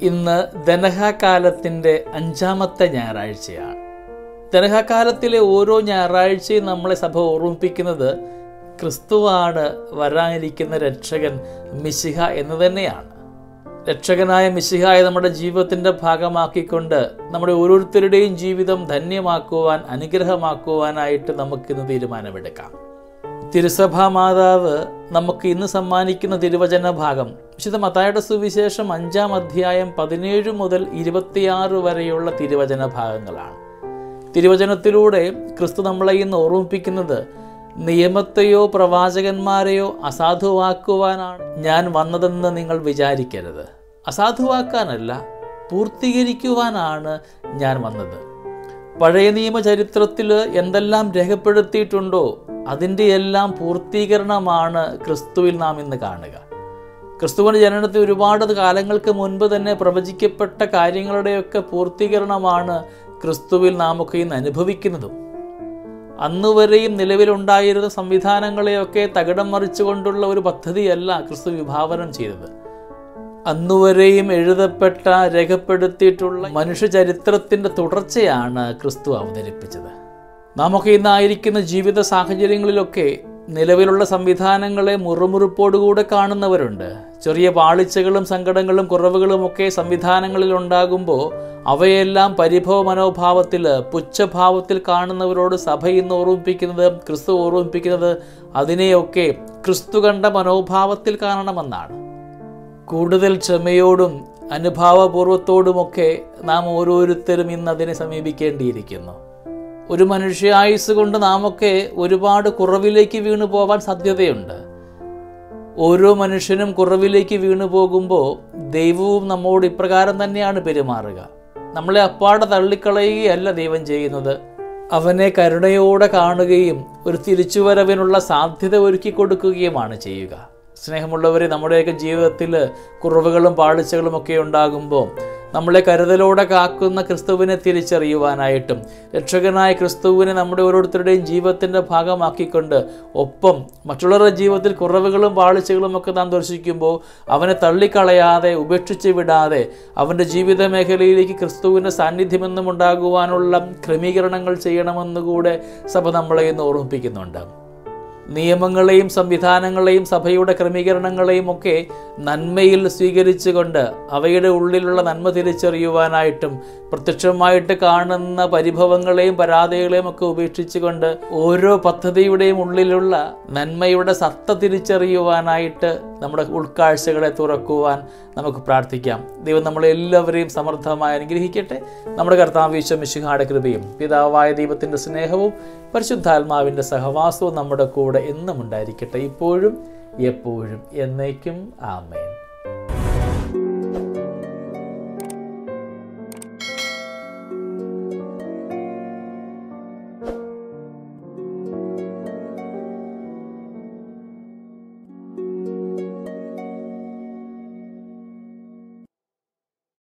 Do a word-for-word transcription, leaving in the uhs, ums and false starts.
ഇന്ന് ദനഹാകാലത്തിൻ്റെ അഞ്ചാമത്തെ ഞായറാഴ്ചയാണ്. ദനഹാകാലത്തിലെ ഓരോ ഞായറാഴ്ചയും നമ്മളെ സഭ ഓർമ്മിപ്പിക്കുന്നത് ക്രിസ്തുവാണ് വരാനിരിക്കുന്ന രക്ഷകൻ മിശിഹ എന്ന് തന്നെയാണ്. രക്ഷകനായ മിശിഹായെ നമ്മുടെ ജീവിതത്തിൻ്റെ ഭാഗമാക്കിക്കൊണ്ട് നമ്മുടെ ഓരോരുത്തരുടെയും ജീവിതം ധന്യമാക്കുവാൻ, അനുഗ്രഹമാക്കുവാനായിട്ട് നമുക്കിന്ന് തീരുമാനമെടുക്കാം. തിരുസഭാ മാതാവ് നമുക്ക് ഇന്ന് സമ്മാനിക്കുന്ന തിരുവചന ഭാഗം വിശുദ്ധ മത്തായിയുടെ സുവിശേഷം അഞ്ചാം അധ്യായം പതിനേഴ് മുതൽ ഇരുപത്തിയാറ് വരെയുള്ള തിരുവചന ഭാഗങ്ങളാണ്. തിരുവചനത്തിലൂടെ ക്രിസ്തു നമ്മളെ ഇന്ന് ഓർമ്മിപ്പിക്കുന്നത് നിയമത്തെയോ പ്രവാചകന്മാരെയോ അസാധുവാക്കുവാനാണ് ഞാൻ വന്നതെന്ന് നിങ്ങൾ വിചാരിക്കരുത്. അസാധുവാക്കാനല്ല, പൂർത്തീകരിക്കുവാനാണ് ഞാൻ വന്നത്. പഴയ നിയമ ചരിത്രത്തിൽ എന്തെല്ലാം രേഖപ്പെടുത്തിയിട്ടുണ്ടോ അതിൻ്റെ എല്ലാം പൂർത്തീകരണമാണ് ക്രിസ്തുവിൽ നാം ഇന്ന് കാണുക. ക്രിസ്തുവിൻ്റെ ജനനത്തിൽ ഒരുപാട് കാലങ്ങൾക്ക് മുൻപ് തന്നെ പ്രവചിക്കപ്പെട്ട കാര്യങ്ങളുടെയൊക്കെ പൂർത്തീകരണമാണ് ക്രിസ്തുവിൽ നാമൊക്കെ ഇന്ന് അനുഭവിക്കുന്നതും. അന്നുവരെയും നിലവിലുണ്ടായിരുന്ന സംവിധാനങ്ങളെയൊക്കെ തകിടം മറിച്ചുകൊണ്ടുള്ള ഒരു പദ്ധതിയല്ല ക്രിസ്തു വിഭാവനം ചെയ്തത്. അന്നുവരെയും എഴുതപ്പെട്ട, രേഖപ്പെടുത്തിയിട്ടുള്ള മനുഷ്യചരിത്രത്തിൻ്റെ തുടർച്ചയാണ് ക്രിസ്തു അവതരിപ്പിച്ചത്. നാമൊക്കെ ഇന്നായിരിക്കുന്ന ജീവിത സാഹചര്യങ്ങളിലൊക്കെ നിലവിലുള്ള സംവിധാനങ്ങളെ മുറുമുറുപ്പോടുകൂടെ കാണുന്നവരുണ്ട്. ചെറിയ പാളിച്ചകളും സങ്കടങ്ങളും കുറവുകളുമൊക്കെ സംവിധാനങ്ങളിൽ ഉണ്ടാകുമ്പോൾ അവയെല്ലാം പരിഭവ മനോഭാവത്തിൽ, പുച്ഛഭാവത്തിൽ കാണുന്നവരോട് സഭ ഇന്ന് ഓർമ്മിപ്പിക്കുന്നത്, ക്രിസ്തു ഓർമ്മിപ്പിക്കുന്നത് അതിനെയൊക്കെ ക്രിസ്തു കണ്ട മനോഭാവത്തിൽ കാണണമെന്നാണ്. കൂടുതൽ ക്ഷമയോടും അനുഭാവപൂർവത്തോടുമൊക്കെ നാം ഓരോരുത്തരും ഇന്ന് അതിനെ സമീപിക്കേണ്ടിയിരിക്കുന്നു. ഒരു മനുഷ്യായുസ് കൊണ്ട് നാമൊക്കെ ഒരുപാട് കുറവിലേക്ക് വീണു പോവാൻ സാധ്യതയുണ്ട്. ഓരോ മനുഷ്യനും കുറവിലേക്ക് വീണു പോകുമ്പോൾ ദൈവവും നമ്മോട് ഇപ്രകാരം തന്നെയാണ് പെരുമാറുക. നമ്മളെ അപ്പാടെ തള്ളിക്കളയുകയല്ല ദൈവം ചെയ്യുന്നത്. അവനെ കരുണയോടെ കാണുകയും ഒരു തിരിച്ചുവരവിനുള്ള സാധ്യത ഒരുക്കി കൊടുക്കുകയുമാണ് ചെയ്യുക. സ്നേഹമുള്ളവരെ, നമ്മുടെയൊക്കെ ജീവിതത്തിൽ കുറവുകളും പാളിച്ചകളും ഒക്കെ ഉണ്ടാകുമ്പോൾ നമ്മളെ കരുതലോടെ കാക്കുന്ന ക്രിസ്തുവിനെ തിരിച്ചറിയുവാനായിട്ടും രക്ഷകനായ ക്രിസ്തുവിനെ നമ്മുടെ ഓരോരുത്തരുടെയും ജീവിതത്തിൻ്റെ ഭാഗമാക്കിക്കൊണ്ട് ഒപ്പം മറ്റുള്ളവരുടെ ജീവിതത്തിൽ കുറവുകളും പാളിച്ചകളും ഒക്കെ നാം ദർശിക്കുമ്പോൾ അവനെ തള്ളിക്കളയാതെ, ഉപേക്ഷിച്ച് വിടാതെ അവൻ്റെ ജീവിത മേഖലയിലേക്ക് ക്രിസ്തുവിൻ്റെ സാന്നിധ്യമെന്നും ഉണ്ടാകുവാനുള്ള ക്രമീകരണങ്ങൾ ചെയ്യണമെന്നുകൂടെ സഭ നമ്മളെ ഇന്ന് ഓർമ്മിപ്പിക്കുന്നുണ്ട്. നിയമങ്ങളെയും സംവിധാനങ്ങളെയും സഭയുടെ ക്രമീകരണങ്ങളെയും ഒക്കെ നന്മയിൽ സ്വീകരിച്ചുകൊണ്ട് അവയുടെ ഉള്ളിലുള്ള നന്മ തിരിച്ചറിയുവാനായിട്ടും പ്രത്യക്ഷമായിട്ട് കാണുന്ന പരിഭവങ്ങളെയും പരാതികളെയും ഒക്കെ ഉപേക്ഷിച്ചുകൊണ്ട് ഓരോ പദ്ധതിയുടെയും ഉള്ളിലുള്ള നന്മയുടെ സത്ത തിരിച്ചറിയുവാനായിട്ട് നമ്മുടെ ഉൾക്കാഴ്ചകളെ തുറക്കുവാൻ നമുക്ക് പ്രാർത്ഥിക്കാം. ദൈവം നമ്മളെ എല്ലാവരെയും സമൃദ്ധമായി അനുഗ്രഹിക്കട്ടെ. നമ്മുടെ കർത്താവ് ഈശോ മിശിഹായുടെ കൃപയും പിതാവായ ദൈവത്തിൻ്റെ സ്നേഹവും പരിശുദ്ധാത്മാവിൻ്റെ സഹവാസവും നമ്മുടെ കൂടെ എന്നും ഉണ്ടായിരിക്കട്ടെ, ഇപ്പോഴും എപ്പോഴും എന്നേക്കും. ആമേൻ.